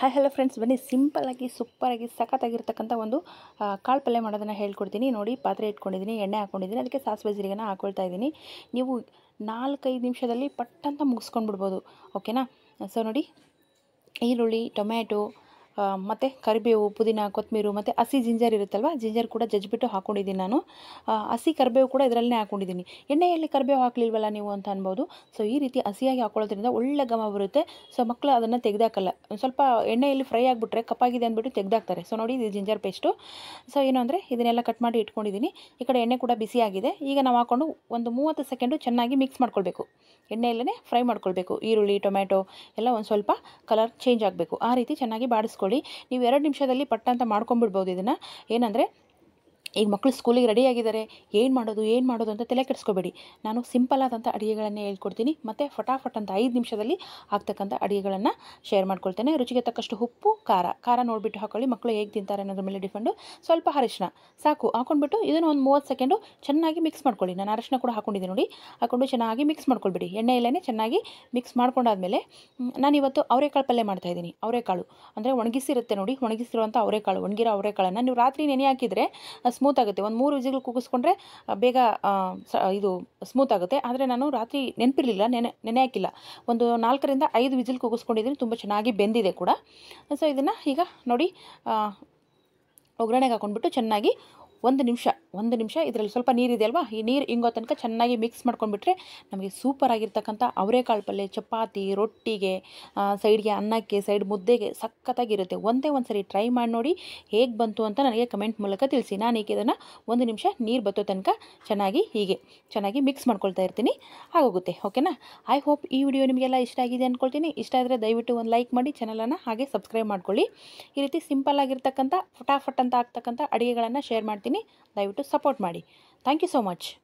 Hi hello friends, ಬನ್ನಿ ಸಿಂಪಲ್ಲಾಗಿ ಸೂಪರಾಗಿ ಸಖತ್ತಾಗಿರ್ತಕ್ಕಂಥ ಒಂದು ಕಾಳು ಪಲ್ಯ ಮಾಡೋದನ್ನು ಹೇಳ್ಕೊಡ್ತೀನಿ. ನೋಡಿ, ಪಾತ್ರೆ ಇಟ್ಕೊಂಡಿದ್ದೀನಿ, ಎಣ್ಣೆ ಹಾಕ್ಕೊಂಡಿದ್ದೀನಿ, ಅದಕ್ಕೆ ಸಾಸಿವೆ ಜೀರಿಗೆನ ಹಾಕ್ಕೊಳ್ತಾ ಇದ್ದೀನಿ. ನೀವು 4-5 ನಿಮಿಷದಲ್ಲಿ ಪಟ್ ಅಂತ ಮುಗಿಸ್ಕೊಂಡ್ಬಿಡ್ಬೋದು. ಓಕೆನಾ? ಸೊ ನೋಡಿ, ಈರುಳ್ಳಿ, ಟೊಮ್ಯಾಟೊ ಮತ್ತು ಕರಿಬೇವು, ಪುದೀನ, ಕೊತ್ತಂಬರಿ ಮತ್ತು ಹಸಿ ಜಿಂಜರ್ ಇರುತ್ತಲ್ವ, ಜಿಂಜರ್ ಕೂಡ ಜಜ್ಜಿಬಿಟ್ಟು ಹಾಕ್ಕೊಂಡಿದ್ದೀನಿ ನಾನು. ಹಸಿ ಕರಿಬೇವು ಕೂಡ ಇದರಲ್ಲೇ ಹಾಕ್ಕೊಂಡಿದ್ದೀನಿ. ಎಣ್ಣೆಯಲ್ಲಿ ಕರಿಬೇವು ಹಾಕಲಿಲ್ವಲ್ಲ ನೀವು ಅಂತ ಅನ್ಬೋದು. ಸೊ ಈ ರೀತಿ ಹಸಿಯಾಗಿ ಹಾಕೊಳ್ಳೋದ್ರಿಂದ ಒಳ್ಳೆ ಘಮ ಬರುತ್ತೆ. ಸೊ ಮಕ್ಕಳು ಅದನ್ನು ತೆಗೆದಾಕಲ್ಲ. ಸ್ವಲ್ಪ ಎಣ್ಣೆಯಲ್ಲಿ ಫ್ರೈ ಆಗಿಬಿಟ್ರೆ ಕಪ್ಪಾಗಿದೆ ಅಂದ್ಬಿಟ್ಟು ತೆಗೆದಾಕ್ತಾರೆ. ಸೊ ನೋಡಿ, ಇದು ಜಿಂಜರ್ ಪೇಸ್ಟು. ಸೊ ಏನು ಅಂದರೆ ಇದನ್ನೆಲ್ಲ ಕಟ್ ಮಾಡಿ ಇಟ್ಕೊಂಡಿದ್ದೀನಿ. ಈ ಕಡೆ ಎಣ್ಣೆ ಕೂಡ ಬಿಸಿಯಾಗಿದೆ. ಈಗ ನಾವು ಹಾಕ್ಕೊಂಡು ಒಂದು 30 ಸೆಕೆಂಡು ಚೆನ್ನಾಗಿ ಮಿಕ್ಸ್ ಮಾಡ್ಕೊಳ್ಬೇಕು. ಎಣ್ಣೆಯಲ್ಲೇ ಫ್ರೈ ಮಾಡ್ಕೊಳ್ಬೇಕು. ಈರುಳ್ಳಿ, ಟೊಮ್ಯಾಟೊ ಎಲ್ಲ ಒಂದು ಸ್ವಲ್ಪ ಕಲರ್ ಚೇಂಜ್ ಆಗಬೇಕು. ಆ ರೀತಿ ಚೆನ್ನಾಗಿ ಬಾಡಿಸ್ಕೊಳ್ಳಿ. ನೀವು 2 ನಿಮಿಷದಲ್ಲಿ ಪಟ್ಟ ಅಂತ ಮಾಡ್ಕೊಂಡ್ಬಿಡ್ಬೋದು ಇದನ್ನು. ಏನಂದರೆ, ಈಗ ಮಕ್ಕಳು ಸ್ಕೂಲಿಗೆ ರೆಡಿಯಾಗಿದ್ದಾರೆ, ಏನು ಮಾಡೋದು ಅಂತ ತಲೆ ಕೆಡಿಸ್ಕೋಬೇಡಿ. ನಾನು ಸಿಂಪಲ್ ಆದಂಥ ಅಡುಗೆಗಳನ್ನೇ ಹೇಳ್ಕೊಡ್ತೀನಿ, ಮತ್ತು ಫಟಾಫಟ್ ಅಂತ 5 ನಿಮಿಷದಲ್ಲಿ ಆಗ್ತಕ್ಕಂಥ ಅಡುಗೆಗಳನ್ನು ಶೇರ್ ಮಾಡ್ಕೊಳ್ತೇನೆ. ರುಚಿಗೆ ತಕ್ಕಷ್ಟು ಉಪ್ಪು, ಖಾರ ನೋಡಿಬಿಟ್ಟು ಹಾಕೊಳ್ಳಿ. ಮಕ್ಕಳು ಹೇಗೆ ತಿಂತಾರೆ ಅನ್ನೋದ್ರ ಮೇಲೆ ಡಿಪೆಂಡು. ಸ್ವಲ್ಪ ಅರಿಶಿನ ಸಾಕು ಹಾಕ್ಕೊಂಡ್ಬಿಟ್ಟು ಇದನ್ನು ಒಂದು 30 ಸೆಕೆಂಡು ಚೆನ್ನಾಗಿ ಮಿಕ್ಸ್ ಮಾಡ್ಕೊಳ್ಳಿ. ನಾನು ಅರಿಶಿನ ಕೂಡ ಹಾಕ್ಕೊಂಡಿದ್ದೀನಿ ನೋಡಿ. ಹಾಕ್ಕೊಂಡು ಚೆನ್ನಾಗಿ ಮಿಕ್ಸ್ ಮಾಡ್ಕೊಳ್ಬಿಡಿ. ಎಣ್ಣೆಯಲ್ಲೇ ಚೆನ್ನಾಗಿ ಮಿಕ್ಸ್ ಮಾಡ್ಕೊಂಡಾದ್ಮೇಲೆ ನಾನಿವತ್ತು ಅವರೆಕಾಳು ಪಲ್ಯ ಮಾಡ್ತಾಯಿದ್ದೀನಿ. ಅವರೆಕಾಳು ಅಂದರೆ ಒಣಗಿಸಿರುತ್ತೆ ನೋಡಿ, ಒಣಗಿಸಿರುವಂಥ ಅವರೆಕಾಳು, ಒಣಗಿರೋ ಅವರೆಕಾಳನ್ನು ನೀವು ರಾತ್ರಿ ನೆನೆ ಹಾಕಿದರೆ ಸ್ಮೂತ್ ಆಗುತ್ತೆ. ಒಂದು 3 ವಿಸಿಲ್ ಕೂಗಿಸ್ಕೊಂಡ್ರೆ ಬೇಗ ಇದು ಸ್ಮೂತ್ ಆಗುತ್ತೆ. ಆದರೆ ನಾನು ರಾತ್ರಿ ನೆನಪಿರಲಿಲ್ಲ, ನೆನೆ ಹಾಕಿಲ್ಲ. ಒಂದು 4ರಿಂದ 5 ವಿಸಿಲ್ ಕೂಗಿಸ್ಕೊಂಡಿದ್ದೀನಿ. ತುಂಬ ಚೆನ್ನಾಗಿ ಬೆಂದಿದೆ ಕೂಡ. ಸೊ ಇದನ್ನು ಈಗ ನೋಡಿ, ಒಗ್ಗರಣೆಗೆ ಹಾಕ್ಕೊಂಡ್ಬಿಟ್ಟು ಚೆನ್ನಾಗಿ 1 ನಿಮಿಷ ಇದರಲ್ಲಿ ಸ್ವಲ್ಪ ನೀರಿದೆ ಅಲ್ವಾ, ಈ ನೀರು ಇಂಗೋ ತನಕ ಚೆನ್ನಾಗಿ ಮಿಕ್ಸ್ ಮಾಡ್ಕೊಂಡ್ಬಿಟ್ರೆ ನಮಗೆ ಸೂಪರ್ ಆಗಿರ್ತಕ್ಕಂಥ ಅವರೆಕಾಳು ಪಲ್ಯ ಚಪಾತಿ, ರೊಟ್ಟಿಗೆ, ಸೈಡ್ಗೆ ಅನ್ನಕ್ಕೆ, ಸೈಡ್ ಮುದ್ದೆಗೆ ಸಖತ್ತಾಗಿರುತ್ತೆ. ಒಂದೇ ಒಂದು ಸರಿ ಟ್ರೈ ಮಾಡಿ ನೋಡಿ, ಹೇಗೆ ಬಂತು ಅಂತ ನನಗೆ ಕಮೆಂಟ್ ಮೂಲಕ ತಿಳಿಸಿ. ನಾನು ಈಗ ಇದನ್ನು 1 ನಿಮಿಷ ನೀರು ಬತ್ತೋ ತನಕ ಚೆನ್ನಾಗಿ ಮಿಕ್ಸ್ ಮಾಡ್ಕೊಳ್ತಾ ಇರ್ತೀನಿ. ಆಗೋಗುತ್ತೆ. ಓಕೆನಾ? ಐ ಹೋಪ್ ಈ ವಿಡಿಯೋ ನಿಮಗೆಲ್ಲ ಇಷ್ಟ ಆಗಿದೆ ಅಂದ್ಕೊಳ್ತೀನಿ. ಇಷ್ಟ ಆದರೆ ದಯವಿಟ್ಟು ಒಂದು ಲೈಕ್ ಮಾಡಿ, ಚಾನಲನ್ನು ಹಾಗೆ ಸಬ್ಸ್ಕ್ರೈಬ್ ಮಾಡ್ಕೊಳ್ಳಿ. ಈ ರೀತಿ ಸಿಂಪಲ್ ಆಗಿರ್ತಕ್ಕಂಥ ಫಟಾಫಟ್ ಅಂತ ಆಗ್ತಕ್ಕಂಥ ಅಡುಗೆಗಳನ್ನು ಶೇರ್ ಮಾಡ್ತೀನಿ. ದಯವಿಟ್ಟು ಸಪೋರ್ಟ್ ಮಾಡಿ. Thank you so much.